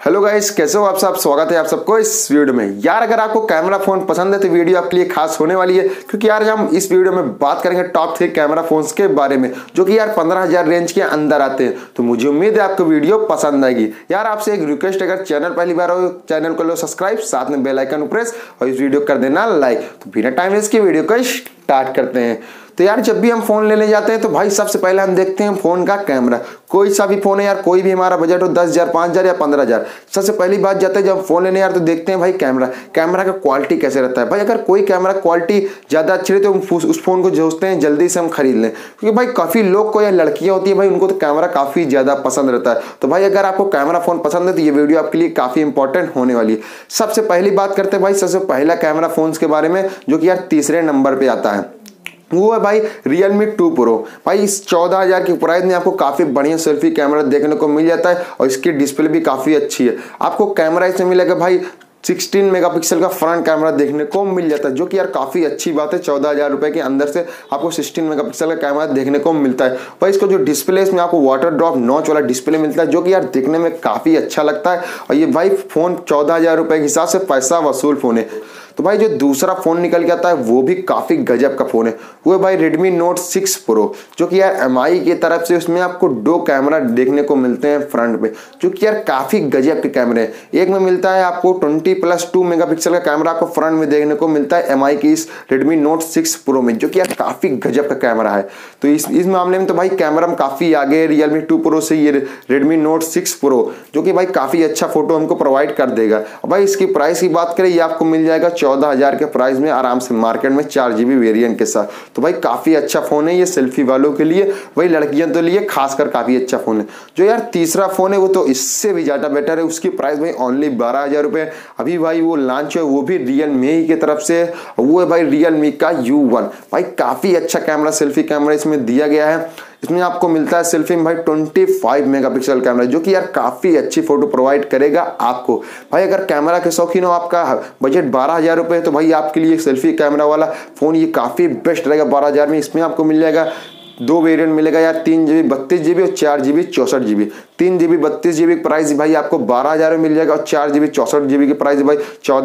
Hello guys, कैसे हो आप सब। स्वागत है आप सबको इस वीडियो में। यार अगर आपको कैमरा फोन पसंद है तो वीडियो आपके लिए खास होने वाली है, क्योंकि यार हम इस वीडियो में बात करेंगे टॉप 3 कैमरा फोन्स के बारे में जो कि यार 15,000 रेंज के अंदर आते हैं। तो मुझे उम्मीद है आपको वीडियो पसंद आएगी। यार आपसे एक रिक्वेस्ट, अगर चैनल पहली बार हो चैनल को लो सब्सक्राइब, साथ में बेल आइकन प्रेस और इस वीडियो कर देना लाइक। तो बिना टाइम वेस्ट के वीडियो को स्टार्ट करते हैं। तो यार जब भी हम फोन लेने जाते हैं तो भाई सबसे पहले हम देखते हैं फोन का कैमरा। कोई सा भी फोन है यार, कोई भी हमारा बजट हो 10,000, 5,000 या 15,000, सबसे पहली बात जाता है जब फोन लेने यार तो देखते हैं भाई कैमरा का क्वालिटी कैसे रहता है। भाई अगर कोई कैमरा क्वालिटी ज्यादा अच्छी रही तो उस फोन को सोचते हैं जल्दी से हम खरीद लें, क्योंकि भाई काफी लोग को या लड़कियां होती है भाई उनको तो कैमरा काफी ज्यादा पसंद रहता है। तो भाई अगर आपको कैमरा फोन पसंद है तो ये वीडियो आपके लिए काफी इंपॉर्टेंट होने वाली है। सबसे पहली बात करते हैं भाई सबसे पहला कैमरा फोन के बारे में जो कि यार तीसरे नंबर पे आता है, वो है भाई Realme 2 Pro। भाई इस 14,000 की प्राइस में आपको काफी बढ़िया सेल्फी कैमरा देखने को मिल जाता है और इसकी डिस्प्ले भी काफी अच्छी है। आपको कैमरा इसमें मिलेगा भाई 16 मेगापिक्सल का फ्रंट कैमरा देखने को मिल जाता है, जो कि यार काफी अच्छी बात है। 14,000 रुपए के अंदर से आपको 16 मेगापिक्सल का कैमरा देखने को मिलता है। भाई इसको जो डिस्प्ले इसमें आपको वाटर ड्रॉप नॉच वाला डिस्प्ले मिलता है, जो कि यार देखने में काफी अच्छा लगता है। और ये भाई फोन 14,000 रुपए के हिसाब से पैसा वसूल फोन है। तो भाई जो दूसरा फोन निकल के आता है वो भी काफी गजब का फोन है, वो है भाई Redmi Note 6 Pro, जो कि यार MI की तरफ से उसमें आपको 2 कैमरा देखने को मिलते हैं फ्रंट पे, जो कि यार काफी गजब के कैमरे हैं। एक में मिलता है आपको 20+2 मेगापिक्सल का कैमरा आपको फ्रंट में देखने को मिलता है MI की इस Redmi Note 6 Pro में, जो कि यार काफी गजब का कैमरा है। तो इस मामले में तो भाई कैमरा में काफी आगे है Realme 2 Pro से ये Redmi Note 6 Pro, जो कि भाई काफी अच्छा फोटो हमको प्रोवाइड कर देगा। और भाई इसकी प्राइस की बात करें, ये आपको मिल जाएगा 14,000 के प्राइस में आराम से मार्केट में 4GB वेरिएंट के साथ। तो भाई काफी अच्छा फोन है ये सेल्फी वालों के लिए, वही लड़कियों के लिए खासकर काफी अच्छा फोन है। जो यार तीसरा फोन है वो तो इससे भी ज्यादा बेटर है, उसकी प्राइस भाई ओनली 12,000 रुपए। अभी भाई वो लॉन्च है, वो भी Realme की तरफ से, वो है भाई Realme का U1। भाई काफी अच्छा कैमरा सेल्फी कैमरा इसमें दिया गया है। इसमें आपको मिलता है सेल्फी में भाई 25 मेगापिक्सल कैमरा, जो कि यार काफी अच्छी फोटो प्रोवाइड करेगा आपको। भाई अगर कैमरा के शौकीन हो, आपका बजट 12,000 रुपए है, तो भाई आपके लिए सेल्फी कैमरा वाला फोन ये काफी बेस्ट रहेगा 12,000 में। इसमें आपको मिल जाएगा 2 वेरिएंट मिलेगा यार, 3GB 32GB और 4GB 64GB। 3GB 32GB की प्राइस भाई आपको 12,000 में मिल जाएगा और 4GB 64GB की प्राइस भाई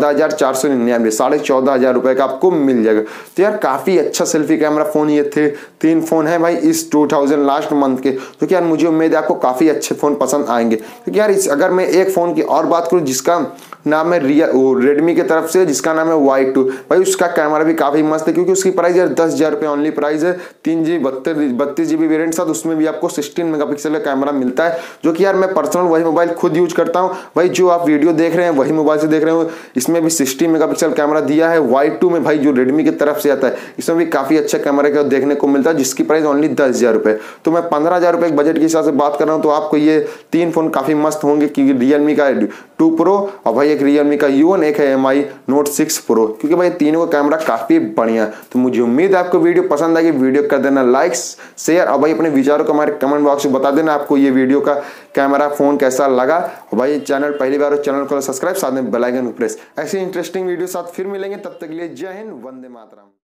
14,499, 14,500 रुपए का आपको मिल जाएगा। तो यार काफी अच्छा सेल्फी कैमरा फोन ये थे 3 फोन है भाई इस 2000 लास्ट मंथ के, जो कि यार मुझे उम्मीद है आपको काफी अच्छे फोन पसंद आएंगे। क्योंकि यार अगर मैं एक फोन की और बात करूँ जिसका नाम है Redmi की तरफ से, जिसका नाम है Y2, भाई उसका कैमरा भी काफी मस्त है, क्योंकि उसकी प्राइस यार 10,000 रुपए ओनली प्राइस है। 3GB 32GB वेरिएंट साथ उसमें भी आपको 16 मेगापिक्सल का कैमरा मिलता है, जो कि यार मैं पर्सनल वही मोबाइल खुद यूज करता हूँ। भाई जो आप वीडियो देख रहे हैं वही मोबाइल से देख रहे हो, इसमें भी 16 मेगापिक्सल कैमरा दिया है। Y2 में भाई जो Redmi की तरफ से आता है, इसमें भी काफी अच्छा कैमरा का देखने को मिलता है, जिसकी प्राइस ओनली 10,000 रुपए। तो मैं 15,000 रुपए बजट के हिसाब से बात कर रहा हूँ, तो आपको ये 3 फोन काफी मस्त होंगे, क्योंकि Realme का 2 Pro और भाई एक Realme का U1, एक है MI Note 6 Pro, क्योंकि भाई तीनों का कैमरा काफी बढ़िया। तो मुझे उम्मीद है आपको वीडियो पसंद आएगी। वीडियो कर देना लाइक शेयर और भाई अपने विचारों को हमारे कमेंट बॉक्स में बता देना आपको ये वीडियो का कैमरा फोन कैसा लगा। और भाई चैनल पहली बार हो चैनल को सब्सक्राइब, साथ में बेल आइकन प्रेस। ऐसी इंटरेस्टिंग वीडियो साथ फिर मिलेंगे, तब तक के लिए जय हिंद, वंदे मातरम।